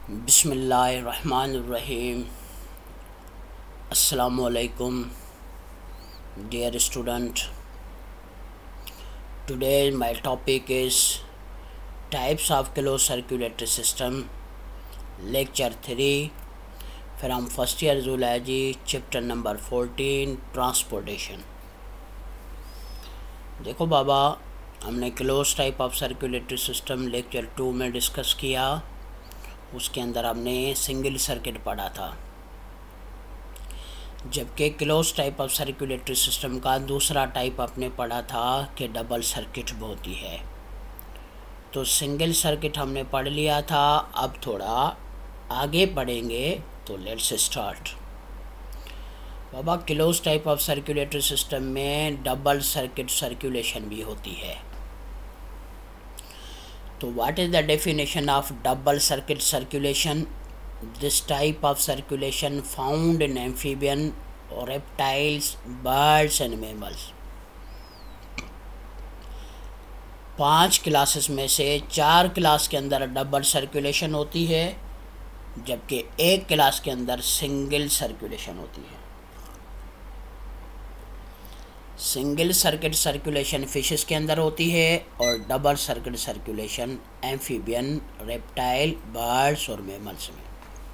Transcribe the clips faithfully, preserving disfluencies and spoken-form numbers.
बिस्मिल्लाहिर्रहमानिर्रहीम। अस्सलामुअलैकुम dear student. Today my topic is types of closed circulatory system, lecture three from first year zoology, chapter number fourteen, transportation. देखो बाबा, हमने close type of circulatory system lecture two में discuss किया। उसके अंदर हमने सिंगल सर्किट पढ़ा था, जबकि close type of circulatory system का दूसरा टाइप आपने पढ़ा था कि डबल सर्किट होती है। तो सिंगल सर्किट हमने पढ़ लिया था, अब थोड़ा आगे पढ़ेंगे। तो लेट्स स्टार्ट। बाबा, close type of circulatory system में डबल सर्किट सर्कुलेशन भी होती है। तो what is the definition of double circuit circulation? This type of circulation found in amphibian, reptiles, birds and mammals. पांच क्लासेस में से चार क्लास के अंदर डबल सर्कुलेशन होती है, जबकि एक क्लास के अंदर सिंगल सर्कुलेशन होती है। सिंगल सर्किट सर्कुलेशन फिशेस के अंदर होती है और double circuit circulation amphibian, reptile, birds और मैमल्स में।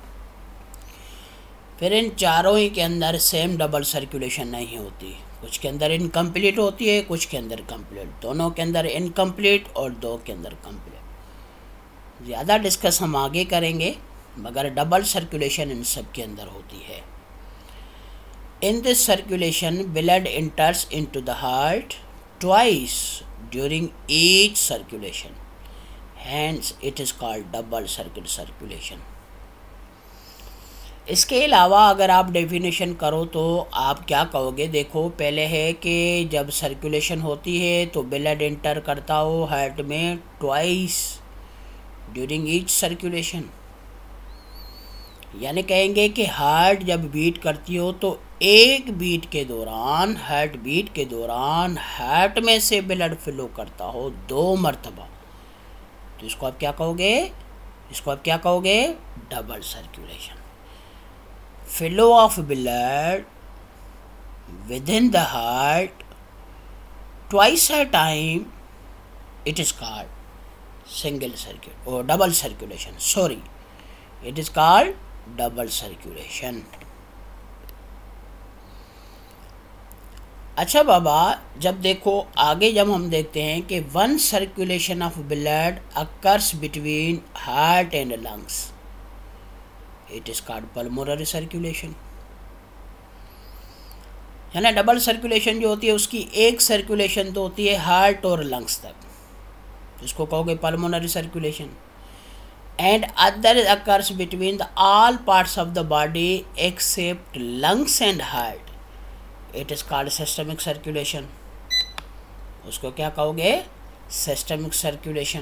फिर इन चारों ही के अंदर सेम डबल सर्कुलेशन नहीं होती। कुछ के अंदर इनकम्प्लीट होती है, कुछ के अंदर कंप्लीट। दोनों के अंदर इनकम्प्लीट और दो के अंदर कंप्लीट। ज़्यादा डिस्कस हम आगे करेंगे, मगर डबल सर्कुलेशन इन सब के अंदर होती है। In this circulation, blood enters into the heart twice during each circulation. Hence, it is called double circuit circulation. इसके अलावा अगर आप डेफिनेशन करो तो आप क्या कहोगे? देखो, पहले है कि जब सर्कुलेशन होती है तो ब्लड एंटर करता हो हार्ट में ट्वाइस ड्यूरिंग ईच सर्कुलेशन। यानी कहेंगे कि हार्ट जब बीट करती हो तो एक बीट के दौरान, हार्ट बीट के दौरान हार्ट में से ब्लड फ्लो करता हो दो मरतबा। तो इसको आप क्या कहोगे? इसको आप क्या कहोगे? Double circulation. Flow of blood within the heart twice a time, it is called single circuit और double circulation. Sorry, it is called double circulation. अच्छा बाबा, जब देखो आगे जब हम देखते हैं कि one circulation of blood occurs between heart and lungs, it is called pulmonary circulation. है ना, डबल सर्कुलेशन जो होती है उसकी एक सर्कुलेशन तो होती है हार्ट और लंग्स तक, जिसको कहोगे pulmonary circulation. And other occurs between the all parts of the body except lungs and heart, it is called systemic circulation. उसको क्या कहोगे? Systemic circulation.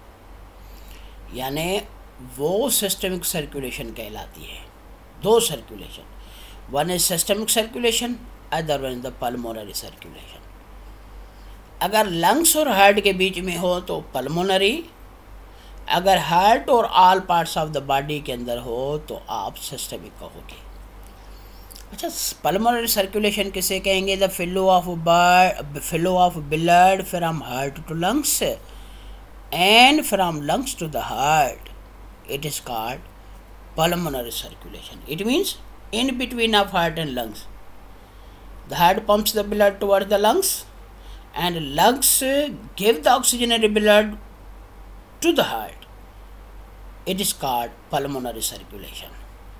यानी वो सिस्टमिक सर्कुलेशन कहलाती है। दो circulation, one is systemic circulation, other one is the pulmonary circulation. अगर lungs और हार्ट के बीच में हो तो पल्मोनरी, अगर हार्ट और all parts of the body के अंदर हो तो आप सिस्टमिक कहोगे। अच्छा, पल्मोनरी सर्कुलेशन किसे कहेंगे? The flow of flow of blood from heart to lungs and from lungs to the heart, it is called pulmonary circulation. It means in between of heart and lungs, the heart pumps the blood towards the lungs and lungs give the oxygenary blood to the heart, it is called pulmonary circulation.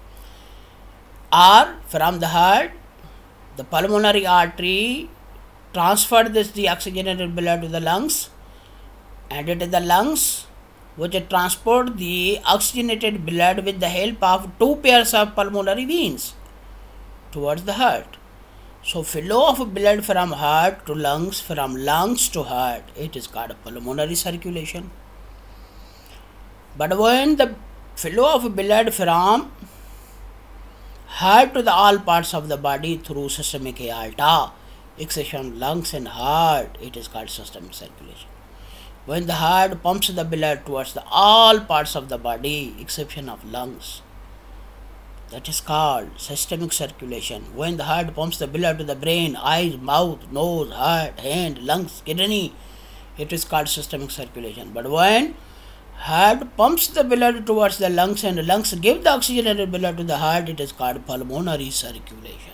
Or from the heart, the pulmonary artery transferred this the oxygenated blood to the lungs, and it is the lungs which transport the oxygenated blood with the help of two pairs of pulmonary veins towards the heart. So flow of blood from heart to lungs, from lungs to heart, it is called pulmonary circulation. But when the flow of blood from heart to the all parts of the body through systemic aorta, accession lungs and heart, it is called systemic circulation. when the heart pumps the blood towards the all parts of the body exception of lungs. That is called systemic circulation. When the heart pumps the blood to the brain, eyes, mouth, nose, heart, hand, lungs, kidney, it is called systemic circulation. But when heart pumps the blood towards the lungs and the lungs give the oxygenated blood to the heart, it is called pulmonary circulation.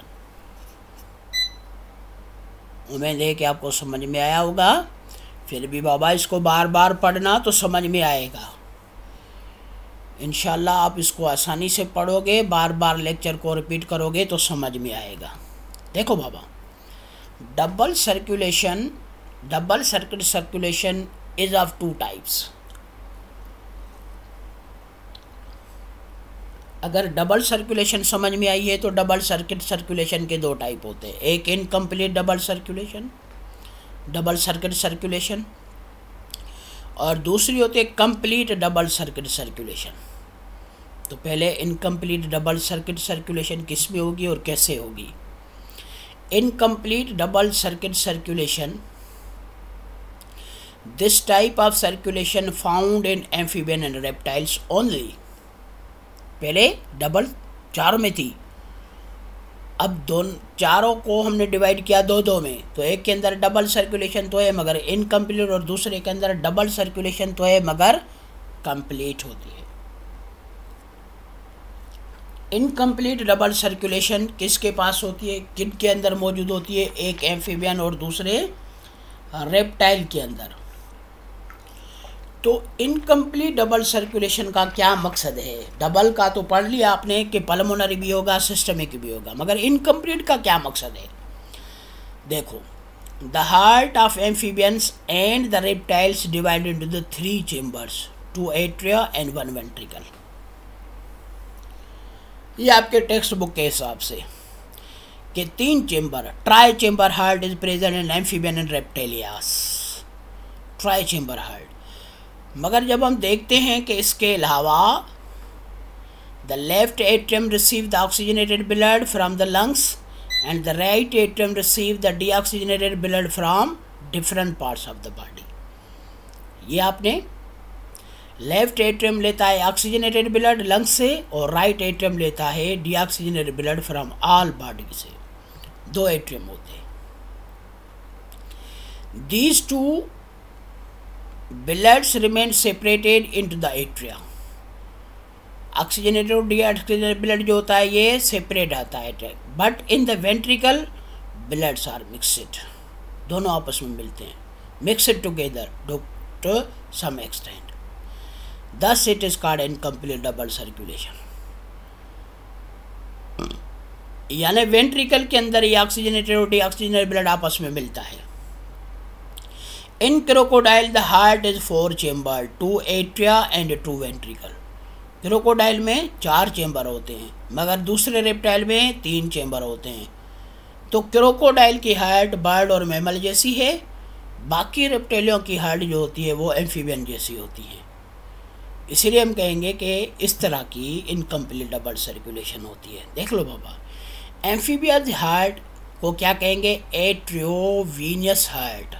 उम्मीद है कि आपको समझ में आया होगा। फिर भी बाबा इसको बार बार पढ़ना तो समझ में आएगा। इंशाल्लाह आप इसको आसानी से पढ़ोगे, बार बार लेक्चर को रिपीट करोगे तो समझ में आएगा। देखो बाबा, double circulation double circuit circulation is of two types. अगर डबल सर्कुलेशन समझ में आई है तो डबल सर्किट सर्कुलेशन के दो टाइप होते हैं। एक incomplete double circulation, double circuit circulation, और दूसरी होती है कंप्लीट डबल सर्किट सर्कुलेशन। तो पहले इनकम्प्लीट डबल सर्किट सर्कुलेशन किस में होगी और कैसे होगी? Incomplete double circuit circulation, this type of circulation found in amphibian and reptiles only. पहले डबल चारों में थी, अब दोनों चारों को हमने डिवाइड किया दो दो में, तो एक के अंदर डबल सर्कुलेशन तो है मगर इनकम्प्लीट, और दूसरे के अंदर डबल सर्कुलेशन तो है मगर कंप्लीट होती है। इनकम्प्लीट डबल सर्कुलेशन किसके पास होती है, किन के अंदर मौजूद होती है? एक एम्फीबियन और दूसरे रेप्टाइल के अंदर। तो इनकम्प्लीट डबल सर्कुलेशन का क्या मकसद है? डबल का तो पढ़ लिया आपने कि पल्मोनरी भी होगा, सिस्टमिक भी होगा, मगर इनकम्प्लीट का क्या मकसद है? देखो, the heart of amphibians and the reptiles divided into the three chambers, two atria and one ventricle. ये आपके टेक्स्ट बुक के हिसाब से कि तीन chamber, tri chamber heart is present in amphibian and reptilias, tri chamber heart. मगर जब हम देखते हैं कि इसके अलावा the left atrium receive the oxygenated blood from the lungs and the right atrium receive the deoxygenated blood from different parts of the body. ये आपने लेफ्ट एट्रियम लेता है ऑक्सीजनेटेड ब्लड लंग्स से और राइट एट्रियम लेता है deoxygenated blood from all body से। दो एट्रियम होते हैं। These two bloods remain separated into the atria. Oxygenated और डीऑक्सीजनेटेड ब्लड जो होता है ये सेपरेट आता है, but in the ventricle bloods are mixed, दोनों आपस में मिलते हैं, mixed together to some extent, thus it is called incomplete double circulation। यानी वेंट्रिकल के अंदर ये ऑक्सीजनेटेड और डीऑक्सीजनेटेड ब्लड आपस में मिलता है। In crocodile the heart is four chamber, two atria and two ventricle. Crocodile में चार चेम्बर होते हैं मगर दूसरे रेप्टाइल में तीन चेम्बर होते हैं। तो क्रोकोडाइल की हार्ट बर्ड और मैमल जैसी है, बाकी रेप्टाइलों की हार्ट जो होती है वो एम्फीबियन जैसी होती है। इसीलिए हम कहेंगे कि इस तरह की इनकम्प्लीट डबल सर्कुलेशन होती है। देख लो बाबा, एम्फीबियन हार्ट को क्या कहेंगे? एट्रियोवीनियस हार्ट,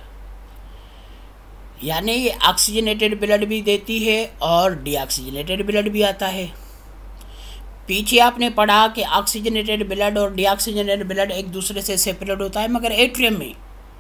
यानी ये ऑक्सीजनेटेड ब्लड भी देती है और डीऑक्सीजनेटेड ब्लड भी आता है। पीछे आपने पढ़ा कि ऑक्सीजनेटेड ब्लड और डीऑक्सीजनेटेड ब्लड एक दूसरे से सेपरेट होता है मगर एट्रियम में,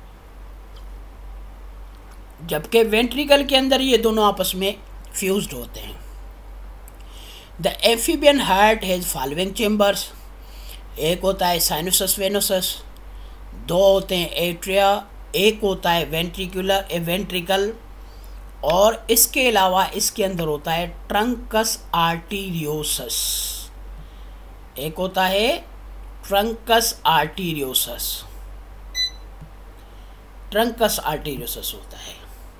जबकि वेंट्रिकल के अंदर ये दोनों आपस में फ्यूज्ड होते हैं। The amphibian heart has following chambers, एक होता है साइनोसस वेनोसस, दो होते हैं एट्रिया, एक होता है वेंट्रिकुलर ए वेंट्रिकल, और इसके अलावा इसके अंदर होता है ट्रंकस आर्टीरियोसस, एक होता है ट्रंकस आर्टीरियोसस, ट्रंकस आर्टीरियोसस होता है।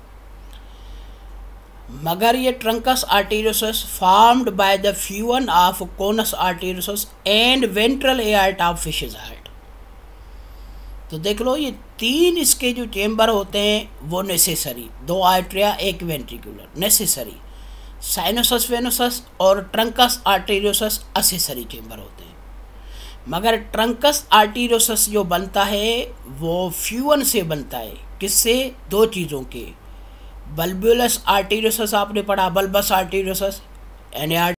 मगर ये truncus arteriosus formed by the fusion of conus arteriosus and ventral aorta of fishes heart. तो देख लो, ये तीन इसके जो चेम्बर होते हैं वो नेसेसरी, दो आर्टरिया एक वेंट्रिकुलर नेसेसरी, साइनोसस वेनोसस और ट्रंकस आर्टीरियोसस असेसरी चेम्बर होते हैं। मगर ट्रंकस आर्टीरियोसस जो बनता है वो फ्यूजन से बनता है, किससे? दो चीज़ों के, बल्बुलस आर्टेरियोसस आपने पढ़ा, बल्बस आर्टेरियोसस, एन